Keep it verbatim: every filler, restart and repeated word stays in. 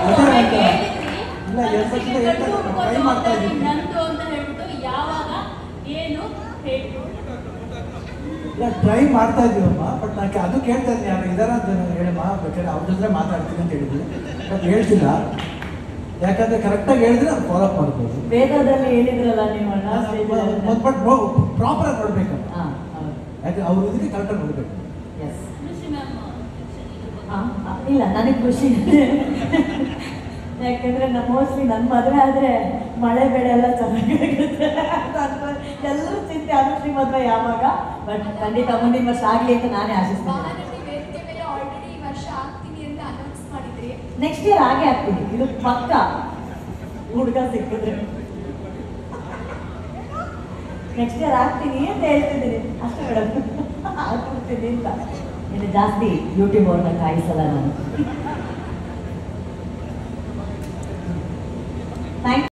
ಇಲ್ಲ ಎರಡು ವರ್ಷದಿಂದ ಟ್ರೈ ಮಾಡ್ತಾ ಇದ್ದೀನಿ. ನಂದು ಅಂತ ಹೇಳ್ಬಿಟ್ಟು ಯಾವಾಗ ಏನು ಹೇಳಿ ಇಲ್ಲ ಟ್ರೈ ಮಾಡ್ತಾ ಇದ್ದೀವಮ್ಮ. ಬಟ್ ನಾನು ಅದು ಕೇಳ್ತಾ ಇದ್ದೀನಿ, ಯಾರು ಇದಾರ ಅಂತ ಹೇಳಮ್ಮ, ಬೇಕಾದ್ರೆ ಅವ್ರ ಜೊತೆ ಮಾತಾಡ್ತೀನಿ ಅಂತ ಹೇಳಿದ್ವಿ. ಬಟ್ ಹೇಳ್ತಿಲ್ಲ, ಯಾಕಂದ್ರೆ ಕರೆಕ್ಟಾಗಿ ಹೇಳಿದ್ರೆ ಅದು ಫಾಲೋ ಅಪ್ ಮಾಡ್ಬೋದು. ವೇದದಲ್ಲಿ ಹೇಳಿದ್ರಲ್ಲ ನೀವು ಬಟ್ ಪ್ರಾಪರ್ ಆಗಿ ನೋಡ್ಬೇಕಮ್ಮ. ಯಾಕೆ ಅವ್ರ ಇದಕ್ಕೆ ಕರೆಕ್ಟಾಗಿ ನೋಡ್ಬೇಕು. ಎಸ್ ಖುಷಿ ಮ್ಯಾಮ್ ಇಲ್ಲ ನನಗೆ ಖುಷಿ ಇದೆ. ಯಾಕೆಂದ್ರೆ ನಮ್ಮ ಮೋಸ್ಟ್ಲಿ ನನ್ನ ಮದುವೆ ಆದ್ರೆ ಮಳೆ ಬೆಳೆ ಎಲ್ಲ ಚೆನ್ನಾಗಿರುತ್ತೆ ಎಲ್ಲರೂ ಚಿಂತೆ ಅನುಶ್ರೀ ಮದುವೆ ಯಾವಾಗ. ಬಟ್ ಖಂಡಿತ ಮುಂದಿನ ವರ್ಷ ಆಗ್ಲಿ ಅಂತ ನಾನೇ ಆಶಿಸ್ತೇನೆ. ನೆಕ್ಸ್ಟ್ ಇಯರ್ ಹಾಗೆ ಆಗ್ತೀನಿ, ಇದು ಪಕ್ಕ. ಹುಡುಗ ಸಿಕ್ಕಿದ್ರೆ ನೆಕ್ಸ್ಟ್ ಇಯರ್ ಆಗ್ತೀನಿ ಅಂತ ಹೇಳ್ತಿದ್ದೀನಿ ಅಷ್ಟೇ ಮೇಡಮ್. ಆಗ್ಬಿಡ್ತೀನಿ ಅಂತ ಇನ್ನು ಜಾಸ್ತಿ ಯೂಟ್ಯೂಬ್ ಅವ್ರನ್ನ ಕಾಯಿಸಲ್ಲ ನಾನು. ಥ್ಯಾಂಕ್